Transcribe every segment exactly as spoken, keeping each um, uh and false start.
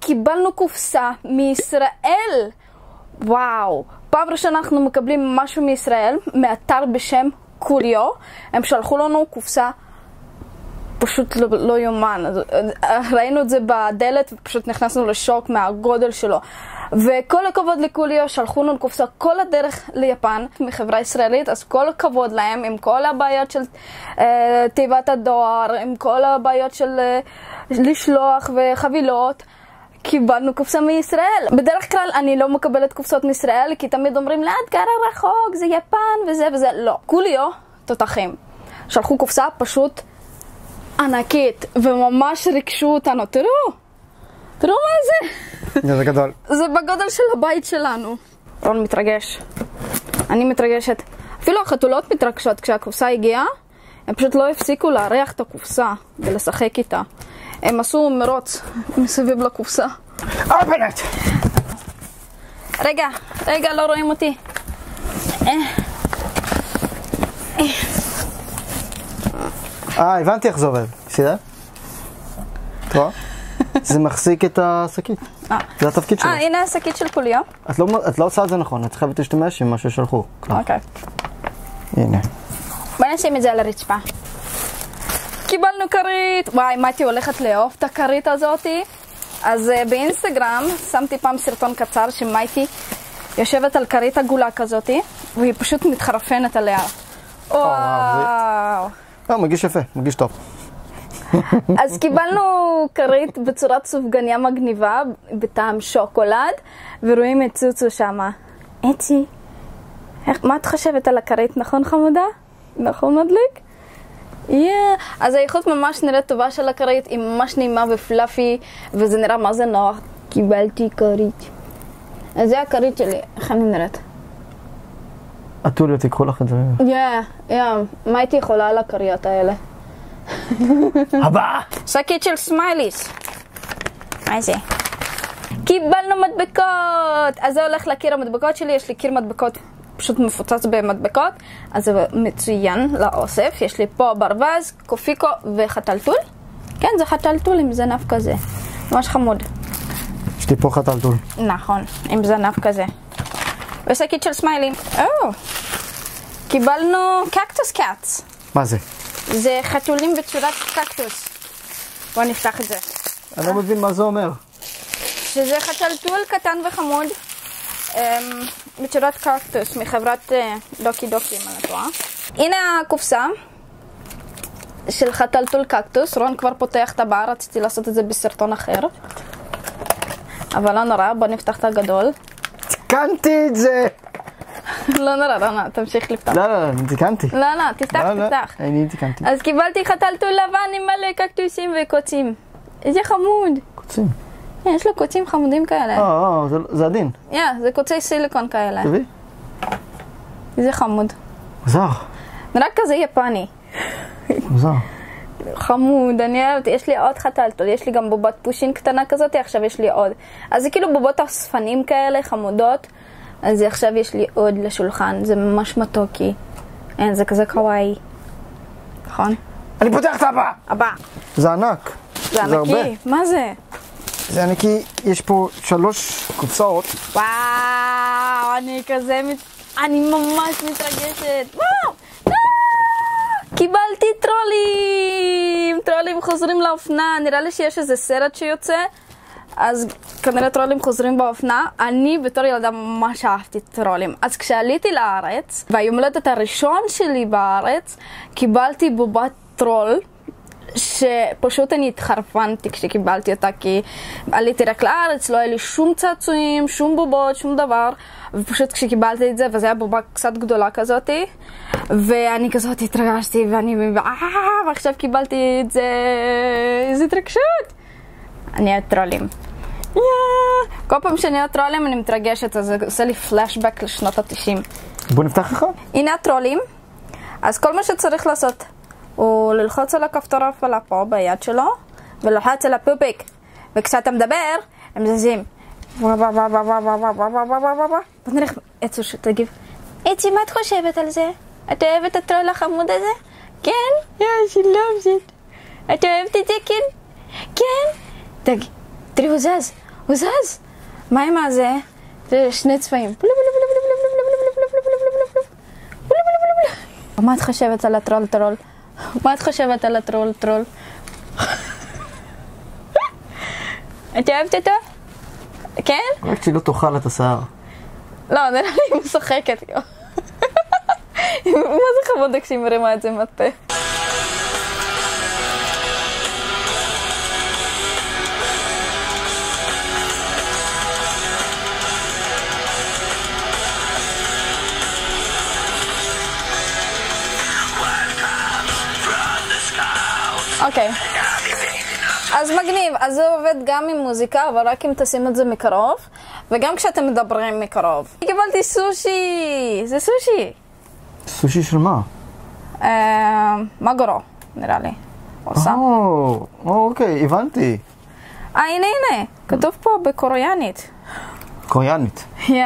קיבלנו קופסה מישראל. וואו, פעם ראשונה אנחנו מקבלים משהו מישראל, מאתר בשם קוליו. הם שלחו לנו קופסה פשוט לא, לא יומן. ראינו את זה בדלת ופשוט נכנסנו לשוק מהגודל שלו. וכל הכבוד לקוליו, שלחו לנו קופסה כל הדרך ליפן מחברה ישראלית, אז כל הכבוד להם עם כל הבעיות של אה, תיבת הדואר, עם כל הבעיות של אה, לשלוח וחבילות. קיבלנו קופסה מישראל. בדרך כלל אני לא מקבלת קופסות מישראל, כי תמיד אומרים לה, את גרה רחוק, זה יפן וזה וזה. לא. קוליו, תותחים. שלחו קופסה פשוט ענקית, וממש ריגשו אותנו. תראו, תראו מה זה. זה גדול. זה בגודל של הבית שלנו. רון מתרגש. אני מתרגשת. אפילו החתולות מתרגשות. כשהקופסה הגיעה, הם פשוט לא הפסיקו להריח את הקופסה ולשחק איתה. הם עשו מרוץ מסביב לקופסה. אופנת! רגע, רגע, לא רואים אותי. אה, הבנתי איך זה עובד. בסדר? את רואה? זה מחזיק את השקית. זה התפקיד שלו. אה, הנה השקית של קוליו. את לא עושה את זה נכון, את חייבת להשתמש עם מה ששלחו. אוקיי. הנה. בוא נשים את זה על הרצפה. קיבלנו כרית. וואי, מתי הולכת לאהוב את הכרית הזאת. אז uh, באינסטגרם שמתי פעם סרטון קצר שמייטי יושבת על כרית עגולה כזאת, והיא פשוט מתחרפנת עליה. וואו. אה, מגיש יפה, מגיש טוב. אז קיבלנו כרית בצורת סופגניה מגניבה, בטעם שוקולד, ורואים את צוצו שמה. אצי, מה את חושבת על הכרית? נכון חמודה? נכון מדליק? Yeah. אז האיכות ממש נראית טובה של הכרית, היא ממש נעימה ופלאפי, וזה נראה מה זה נוח. קיבלתי כרית. אז זה הכרית שלי, איך אני נראית? אתוליה, תיקחו לך את זה. כן, כן. מה הייתי יכולה על הכריות האלה? הבא! שקית של סמייליס. מה זה? קיבלנו מדבקות! אז זה הולך לקיר המדבקות שלי, יש לי קיר מדבקות פשוט מפוצץ במדבקות, אז זה מצוין לאוסף. יש לי פה ברווז, קופיקו וחתלתול. כן, זה חתלתול עם זנב כזה. ממש חמוד. יש לי פה חתלתול. נכון, עם זנב כזה. ושקית של סמיילים. או! קיבלנו קקטוס קאטס. מה זה? זה חתולים בצורת קקטוס. בואו נפתח את זה. אני לא מבין מה זה אומר. שזה חתלתול קטן וחמוד. בצורת קקטוס מחברת דוקי דוקי, אם אני טועה. הנה הקופסה של חתלתול קקטוס. רון כבר פותח את הבא, רציתי לעשות את זה בסרטון אחר, אבל לא נורא. בוא נפתח את הגדול. תיקנתי את זה! לא נורא, לא נורא, תמשיך לפתח. לא, לא, אני תיקנתי. לא, לא, תפתח, תפתח. אני תיקנתי. אז קיבלתי חתלתול לבן עם מלא קקטוסים וקוצים. איזה חמוד. קוצים? יש לו קוצים חמודים כאלה. אה, זה עדין. כן, זה קוצי סיליקון כאלה. תביא. איזה חמוד. מוזר. נראה כזה יפני. מוזר. חמוד, אני אוהבת. יש לי עוד חתלתול, יש לי גם בובת פושין קטנה כזאת, עכשיו יש לי עוד. אז זה כאילו בובות אספנים כאלה, חמודות. אז עכשיו יש לי עוד לשולחן, זה ממש מתוקי. אין, זה כזה קוואי. נכון? אני פותח את הבא! הבא. זה ענק. זה ענקי. מה זה? זה ענקי, יש פה שלוש קופסאות. וואו, אני כזה, אני ממש מתרגשת. וואו! קיבלתי טרולים! טרולים חוזרים לאופנה. נראה לי שיש איזה סרט שיוצא, אז כנראה טרולים חוזרים באופנה. אני בתור ילדה ממש אהבתי טרולים. אז כשעליתי לארץ, והיום הולדת הראשון שלי בארץ, קיבלתי בובת טרול, שפשוט אני התחרפנתי כשקיבלתי אותה, כי עליתי רק לארץ, לא היה לי שום צעצועים, שום בובות, שום דבר, ופשוט כשקיבלתי את זה, וזו הייתה בובה קצת גדולה כזאת, ואני כזאת התרגשתי, ואני, ועכשיו קיבלתי את זה, איזה התרגשות. אני אוהבת טרולים. כל פעם שאני אוהבת טרולים אני מתרגשת, אז זה עושה לי פלashback לשנות ה-תשעים. בוא נפתח לך. הנה הטרולים. אז כל מה שצריך לעשות הוא ללחוץ על הכפתור הפעלה פה ביד שלו, ולוחץ על הפופיק, וכשאתה מדבר הם זזים. בוא נראה עצו שתגיב. אצי, מה את חושבת על זה? את אוהבת את הטרול החמוד הזה? כן? Yeah, she loves it. את אוהבת את זה? כן? כן? תראי, הוא זז. הוא זז. מה עם הזה? זה שני צבעים. מה את חושבת על הטרול טרול? מה את חושבת על הטרול טרול? את אוהבת אותו? כן? רק שהיא לא תאכל את השיער. לא, נראה לי היא משחקת. מה זה חמודה כשהיא מרימה את זה מהפה? אוקיי, אז מגניב, אז זה עובד גם עם מוזיקה, אבל רק אם תשים את זה מקרוב, וגם כשאתם מדברים מקרוב. קיבלתי סושי, זה סושי. סושי של מה? מגורו, נראה לי. עושה. או, אוקיי, הבנתי. אה, הנה, הנה, כתוב פה בקוריאנית. קוריאנית? יא.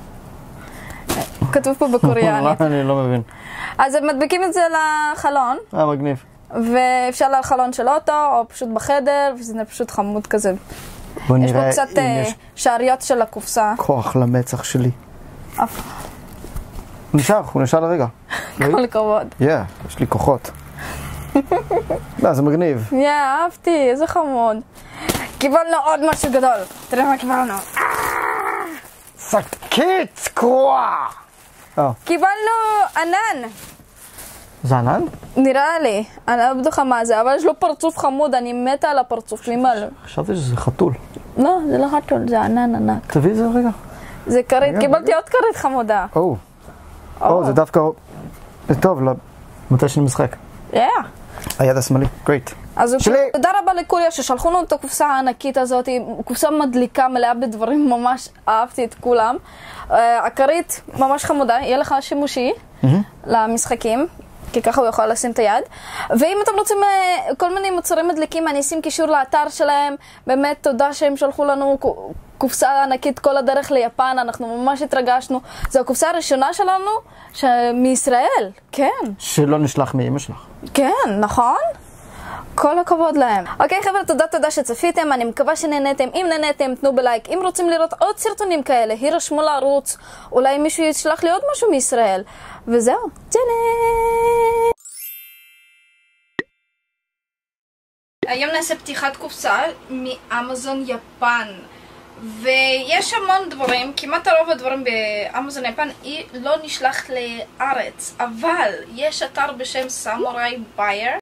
כתוב פה בקוריאנית. אני לא מבין. אז הם מדביקים את זה לחלון. אה, מגניב. ואפשר על חלון של אוטו, או פשוט בחדר, וזה פשוט חמוד כזה. בוא יש נראה פה קצת שעריות של הקופסה. כוח למצח שלי. אף. הוא נשאר, הוא נשאר לרגע. כל הכבוד. יא, יש לי כוחות. לא, זה מגניב. יא, אהבתי, איזה חמוד. קיבלנו עוד משהו גדול. תראה מה קיבלנו. שקית קרועה! קיבלנו ענן. זה ענן? נראה לי, אני לא בטוחה מה זה, אבל יש לו פרצוף חמוד, אני מתה על הפרצוף ממעלה. חשבתי שזה חתול. לא, זה לא חתול, זה ענן ענק. תביא את זה רגע. זה כרית, קיבלתי עוד כרית חמודה. או, או, זה דווקא טוב, מתי שאני משחק. יא. היד השמאלי, גרייט. אז תודה רבה לקוריה ששלחו לנו את הקופסה הענקית הזאת, קופסה מדליקה מלאה בדברים, ממש אהבתי את כולם. הכרית ממש חמודה, יהיה לך שימושי למשחקים, כי ככה הוא יכול לשים את היד. ואם אתם רוצים כל מיני מוצרים מדליקים, אני אשים קישור לאתר שלהם. באמת תודה שהם שלחו לנו קופסה ענקית כל הדרך ליפן, אנחנו ממש התרגשנו. זו הקופסה הראשונה שלנו ש... מישראל, כן. שלא נשלח מאמא שלך. כן, נכון? כל הכבוד להם. אוקיי חבר'ה, תודה תודה שצפיתם, אני מקווה שנהנתם. אם נהנתם, תנו בלייק. אם רוצים לראות עוד סרטונים כאלה, הירשמו לערוץ. אולי מישהו ישלח לי עוד משהו מישראל. וזהו, צ'נה! היום נעשה פתיחת קופסה מאמזון יפן. ויש המון דברים, כמעט הרוב הדברים באמזון יפן היא לא נשלח לארץ. אבל יש אתר בשם סמוראי בייר.